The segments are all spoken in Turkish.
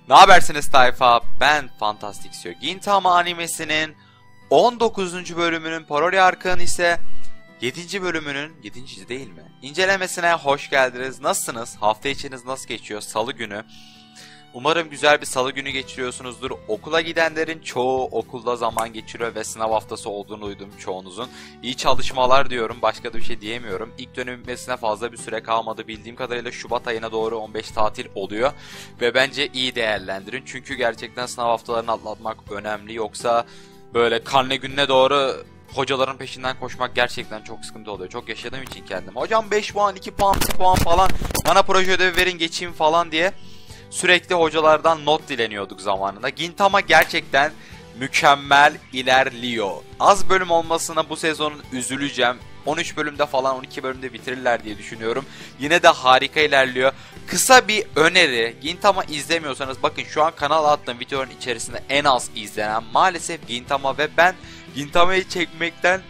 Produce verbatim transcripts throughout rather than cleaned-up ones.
Ne habersiniz tayfa? Ben Fantastic Sio. Gintama animesinin on dokuzuncu bölümünün Paroli Arca'nın ise yedinci bölümünün yedinci değil mi? İncelemesine hoş geldiniz. Nasılsınız? Hafta içiniz nasıl geçiyor? Salı günü. Umarım güzel bir salı günü geçiriyorsunuzdur. Okula gidenlerin çoğu okulda zaman geçiriyor ve sınav haftası olduğunu duydum çoğunuzun. İyi çalışmalar diyorum. Başka da bir şey diyemiyorum. İlk dönem bitmesine fazla bir süre kalmadı. Bildiğim kadarıyla Şubat ayına doğru on beş tatil oluyor. Ve bence iyi değerlendirin. Çünkü gerçekten sınav haftalarını atlatmak önemli. Yoksa böyle karne gününe doğru hocaların peşinden koşmak gerçekten çok sıkıntı oluyor. Çok yaşadığım için kendim. Hocam beş puan, iki puan, bir puan falan bana proje ödevi verin geçeyim falan diye sürekli hocalardan not dileniyorduk zamanında. Gintama gerçekten mükemmel ilerliyor. Az bölüm olmasına bu sezonun üzüleceğim. on üç bölümde falan on iki bölümde bitirirler diye düşünüyorum. Yine de harika ilerliyor. Kısa bir öneri. Gintama izlemiyorsanız bakın şu an kanala attığım videoların içerisinde en az izlenen maalesef Gintama ve ben Gintama'yı çekmekten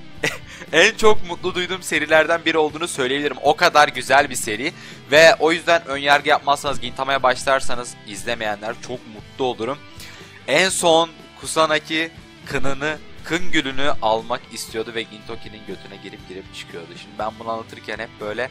en çok mutlu duyduğum serilerden biri olduğunu söyleyebilirim. O kadar güzel bir seri ve o yüzden önyargı yapmazsanız, Gintama'ya başlarsanız izlemeyenler çok mutlu olurum. En son Kusanagi kınını, kın gülünü almak istiyordu ve Gintoki'nin götüne girip girip çıkıyordu. Şimdi ben bunu anlatırken hep böyle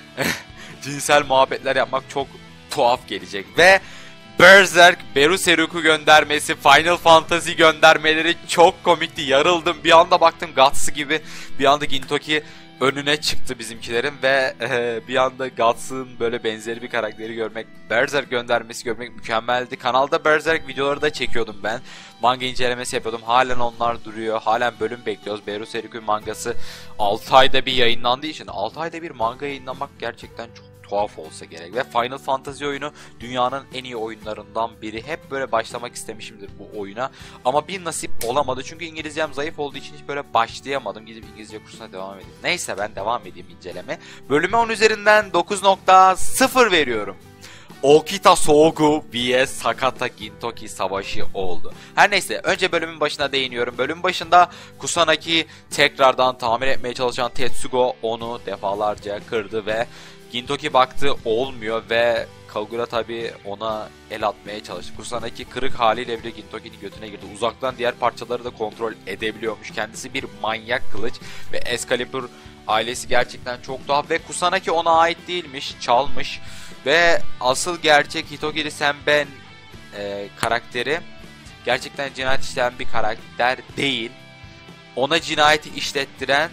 cinsel muhabbetler yapmak çok tuhaf gelecek ve Berserk, Beruseruku göndermesi, Final Fantasy göndermeleri çok komikti. Yarıldım. Bir anda baktım Guts'ı gibi. Bir anda Gintoki önüne çıktı bizimkilerin ve e, bir anda Guts'ın böyle benzeri bir karakteri görmek, Berserk göndermesi görmek mükemmeldi. Kanalda Berserk videoları da çekiyordum ben. Manga incelemesi yapıyordum. Halen onlar duruyor. Halen bölüm bekliyoruz. Beruseruku mangası altı ayda bir yayınlandığı için altı ayda bir manga yayınlamak gerçekten çok tuhaf olsa gerek. Ve Final Fantasy oyunu dünyanın en iyi oyunlarından biri. Hep böyle başlamak istemişimdir bu oyuna. Ama bir nasip olamadı. Çünkü İngilizcem zayıf olduğu için hiç böyle başlayamadım. Gidip İngilizce kursuna devam edeyim. Neyse ben devam edeyim inceleme. Bölüme on üzerinden dokuz nokta sıfır veriyorum. Okita Sogu vs Sakata Gintoki savaşı oldu. Her neyse önce bölümün başına değiniyorum. Bölümün başında Kusanagi tekrardan tamir etmeye çalışan Tetsugo onu defalarca kırdı ve Gintoki baktı olmuyor ve Kagura tabi ona el atmaya çalıştı. Kusanagi kırık haliyle bile Gintoki'nin götüne girdi. Uzaktan diğer parçaları da kontrol edebiliyormuş. Kendisi bir manyak kılıç ve Excalibur ailesi gerçekten çok tuhaf ve Kusanagi ona ait değilmiş, çalmış. Ve asıl gerçek Hitogiri Senben e, karakteri gerçekten cinayet işleyen bir karakter değil. Ona cinayeti işlettiren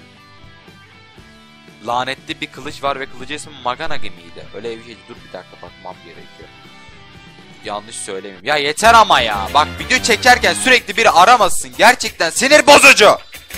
lanetli bir kılıç var ve kılıcı ismi Maganagi miydi? Öyle bir şey. Dur bir dakika bakmam gerekiyor. Yanlış söylemeyeyim. Ya yeter ama ya. Bak video çekerken sürekli biri aramasın. Gerçekten sinir bozucu.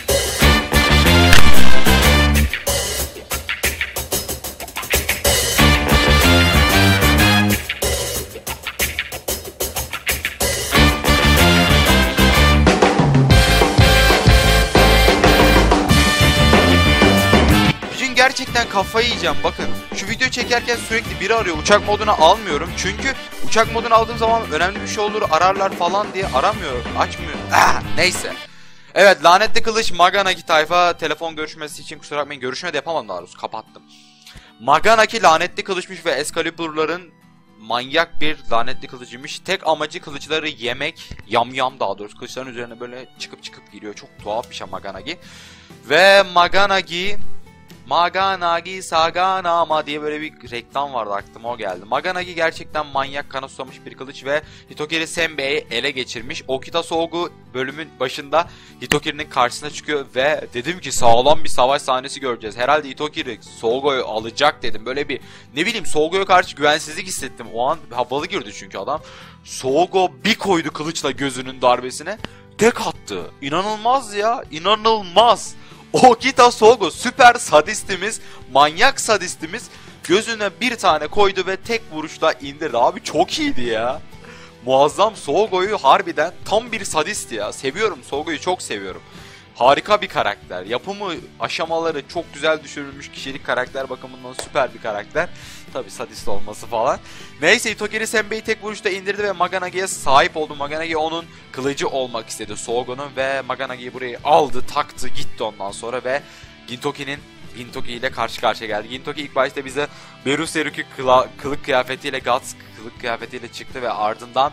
Gerçekten kafayı yiyeceğim bakın. Şu video çekerken sürekli biri arıyor. Uçak moduna almıyorum. Çünkü uçak modunu aldığım zaman önemli bir şey olur ararlar falan diye aramıyor. Açmıyor. Ah, neyse. Evet lanetli kılıç Maganagi tayfa telefon görüşmesi için kusura bakmayın. Görüşme de yapamadım daha doğrusu. Kapattım. Maganagi lanetli kılıçmış ve Excalibur'ların manyak bir lanetli kılıcıymış. Tek amacı kılıçları yemek. Yamyam daha doğrusu. Kılıçların üzerine böyle çıkıp çıkıp giriyor. Çok tuhaf bir şey Maganagi. Ve Maganagi Maganagi Saganama diye böyle bir reklam vardı, aklıma o geldi. Maganagi gerçekten manyak, kana susamış bir kılıç ve Hitokiri Senbei'yi ele geçirmiş. Okita Sogu bölümün başında Hitokiri'nin karşısına çıkıyor ve dedim ki sağlam bir savaş sahnesi göreceğiz. Herhalde Hitokiri Sogo'yu alacak dedim. Böyle bir ne bileyim Sogo'ya karşı güvensizlik hissettim. O an havalı girdi çünkü adam. Sogo bir koydu kılıçla gözünün darbesine. Tek attı. İnanılmaz ya, inanılmaz. Okita Sogo süper sadistimiz, manyak sadistimiz gözüne bir tane koydu ve tek vuruşla indirdi. Abi çok iyiydi ya. Muazzam. Sogo'yu harbiden tam bir sadist ya. Seviyorum Sogo'yu, çok seviyorum. Harika bir karakter. Yapımı, aşamaları çok güzel düşürülmüş, kişilik karakter bakımından süper bir karakter. Tabi sadist olması falan. Neyse Hitokiri Senbei'yi tek vuruşta indirdi ve Maganagi'ye sahip oldu. Maganagi onun kılıcı olmak istedi Sogo'nun ve Maganagi'yi buraya aldı, taktı, gitti ondan sonra ve Gintoki'nin Gintoki ile karşı karşıya geldi. Gintoki ilk başta bize Berserk'ü kıla, kılık kıyafetiyle, Guts kılık kıyafetiyle çıktı ve ardından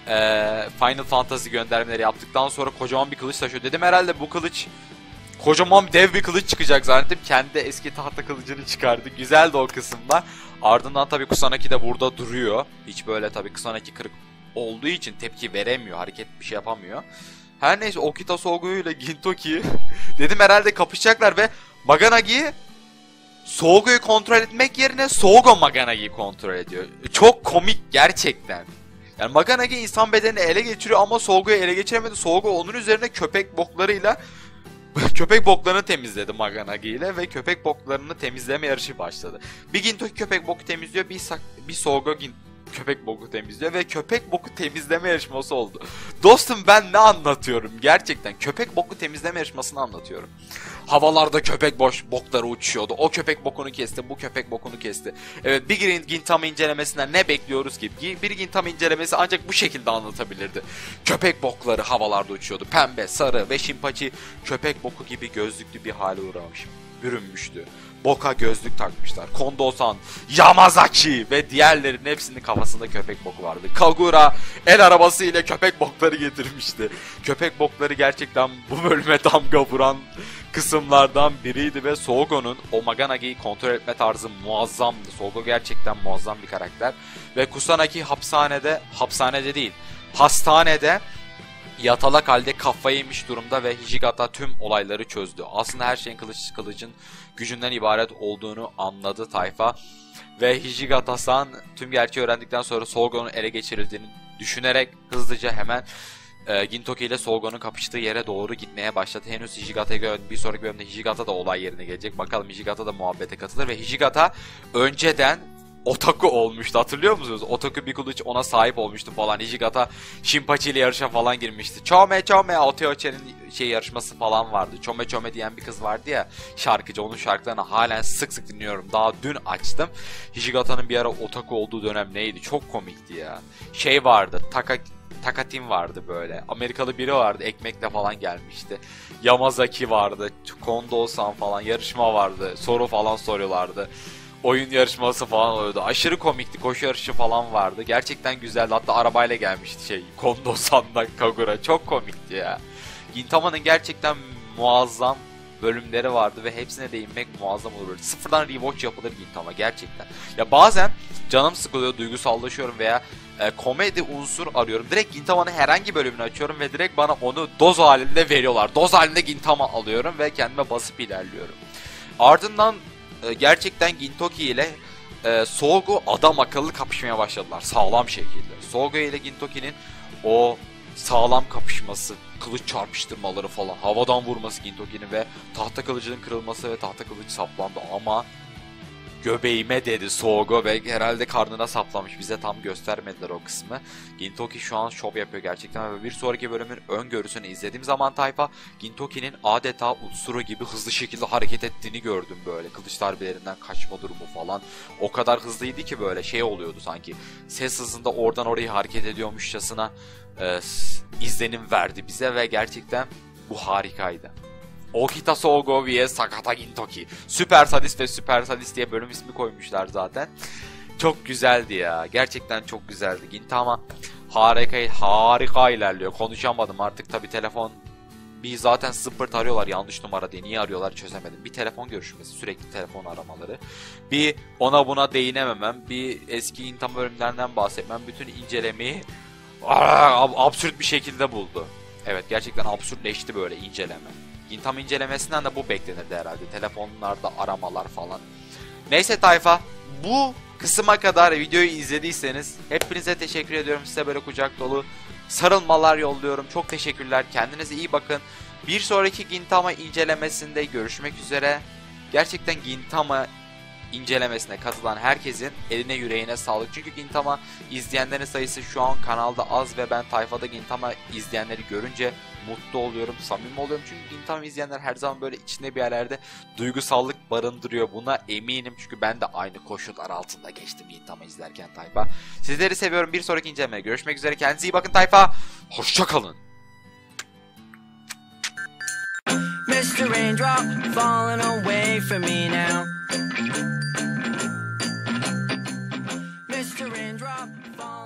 e, Final Fantasy göndermeleri yaptıktan sonra kocaman bir kılıç taşıyor. Dedim herhalde bu kılıç kocaman dev bir kılıç çıkacak zannettim. Kendi eski tahta kılıcını çıkardı. Güzeldi o kısımda. Ardından tabii Kusanagi de burada duruyor. Hiç böyle tabii Kusanagi kırık olduğu için tepki veremiyor. Hareket bir şey yapamıyor. Her neyse Okita Sogo ile Gintoki dedim herhalde kapışacaklar ve Maganagi Sogo'yu kontrol etmek yerine Sogo Maganagi'yi kontrol ediyor. Çok komik gerçekten. Yani Maganagi insan bedenini ele geçiriyor ama Sogo'yu ele geçiremedi. Sogo onun üzerine köpek boklarıyla köpek boklarını temizledi Maganagi ile ve köpek boklarını temizleme yarışı başladı. Bir Gintoki köpek boku temizliyor, bir, bir Sogo Gin köpek boku temizliyor ve köpek boku temizleme yarışması oldu. Dostum ben ne anlatıyorum gerçekten, köpek boku temizleme yarışmasını anlatıyorum. Havalarda köpek boş bokları uçuyordu. O köpek bokunu kesti, bu köpek bokunu kesti. Evet, bir Gintama incelemesinden ne bekliyoruz ki? Bir Gintama incelemesi ancak bu şekilde anlatabilirdi. Köpek bokları havalarda uçuyordu. Pembe, sarı ve Shinpachi köpek boku gibi gözlüklü bir hale uğramış. Bürünmüştü. Boka gözlük takmışlar. Kondo-san, Yamazaki ve diğerlerinin hepsinin kafasında köpek boku vardı. Kagura el arabası ile köpek bokları getirmişti. Köpek bokları gerçekten bu bölüme damga vuran kısımlardan biriydi ve Sogo'nun o Maganagi'yi kontrol etme tarzı muazzamdı. Sogo gerçekten muazzam bir karakter. Ve Kusanagi hapishanede, hapishanede değil, hastanede yatalak halde kafayı yemiş durumda ve Hijigata tüm olayları çözdü. Aslında her şeyin kılıç kılıcın gücünden ibaret olduğunu anladı tayfa. Ve Hijigata-san tüm gerçeği öğrendikten sonra Sogo'nun ele geçirildiğini düşünerek hızlıca hemen e, Gintoki ile Sogo'nun kapıştığı yere doğru gitmeye başladı. Henüz Hijigata'ya göre bir sonraki bölümde Hijigata da olay yerine gelecek. Bakalım Hijigata da muhabbete katılır ve Hijigata önceden otaku olmuştu, hatırlıyor musunuz? Otaku bir kılıç ona sahip olmuştu falan. Hijigata Shinpachi ile yarışa falan girmişti. Chome Chome Oteoche'nin şey yarışması falan vardı. Chome Chome diyen bir kız vardı ya, şarkıcı. Onun şarkılarını halen sık sık dinliyorum. Daha dün açtım. Hijigata'nın bir ara otaku olduğu dönem neydi? Çok komikti ya. Şey vardı. Taka Takatin vardı böyle. Amerikalı biri vardı. Ekmekle falan gelmişti. Yamazaki vardı. Kondo-san falan yarışma vardı. Soru falan soruyorlardı. Oyun yarışması falan oluyordu. Aşırı komikti. Koşu yarışı falan vardı. Gerçekten güzeldi. Hatta arabayla gelmişti şey. Kondo-san'dan Kagura. Çok komikti ya. Gintama'nın gerçekten muazzam bölümleri vardı ve hepsine değinmek muazzam olur. Sıfırdan rewatch yapılır Gintama gerçekten. Ya bazen canım sıkılıyor, duygusallaşıyorum veya e, komedi unsur arıyorum. Direkt Gintama'nın herhangi bölümünü açıyorum ve direkt bana onu doz halinde veriyorlar. Doz halinde Gintama alıyorum ve kendime basıp ilerliyorum. Ardından e, gerçekten Gintoki ile e, Sogo adam akıllı kapışmaya başladılar. Sağlam şekilde. Sogo ile Gintoki'nin o sağlam kapışması, kılıç çarpıştırmaları falan, havadan vurması Gintoki'nin ve tahta kılıcının kırılması ve tahta kılıç saplandı ama göbeğime dedi Sogo ve herhalde karnına saplamış. Bize tam göstermediler o kısmı. Gintoki şu an şov yapıyor gerçekten ve bir sonraki bölümün öngörüsünü izlediğim zaman tayfa, Gintoki'nin adeta Utsuro gibi hızlı şekilde hareket ettiğini gördüm böyle. Kılıç darbelerinden kaçma durumu falan. O kadar hızlıydı ki böyle şey oluyordu sanki. Ses hızında oradan oraya hareket ediyormuşçasına e, izlenim verdi bize ve gerçekten bu harikaydı. Okita Sogo vs Sakata Gintoki. Süper Sadist ve Süper Sadist diye bölüm ismi koymuşlar zaten. Çok güzeldi ya. Gerçekten çok güzeldi. Gintama harika, harika ilerliyor. Konuşamadım artık tabi telefon. Bir zaten zıppırt arıyorlar yanlış numara diye. Niye arıyorlar çözemedim. Bir telefon görüşmesi, sürekli telefon aramaları. Bir ona buna değinememem. Bir eski Gintama bölümlerinden bahsetmem. Bütün incelemeyi aa, absürt bir şekilde buldu. Evet, gerçekten absürtleşti böyle inceleme. Gintama incelemesinden de bu beklenirdi herhalde. Telefonlarda aramalar falan. Neyse tayfa, bu kısma kadar videoyu izlediyseniz hepinize teşekkür ediyorum. Size böyle kucak dolu sarılmalar yolluyorum. Çok teşekkürler. Kendinize iyi bakın. Bir sonraki Gintama incelemesinde görüşmek üzere. Gerçekten Gintama incelemesine katılan herkesin eline yüreğine sağlık. Çünkü Gintama izleyenlerin sayısı şu an kanalda az ve ben tayfada Gintama izleyenleri görünce mutlu oluyorum, samimi oluyorum. Çünkü Gintama izleyenler her zaman böyle içinde bir yerlerde duygusallık barındırıyor. Buna eminim çünkü ben de aynı koşullar altında geçtim Gintama izlerken tayfa. Sizleri seviyorum. Bir sonraki incelemeye görüşmek üzere. Kendinize iyi bakın tayfa. Hoşça kalın. Mister Raindrop falling away from me now. Mister Raindrop falling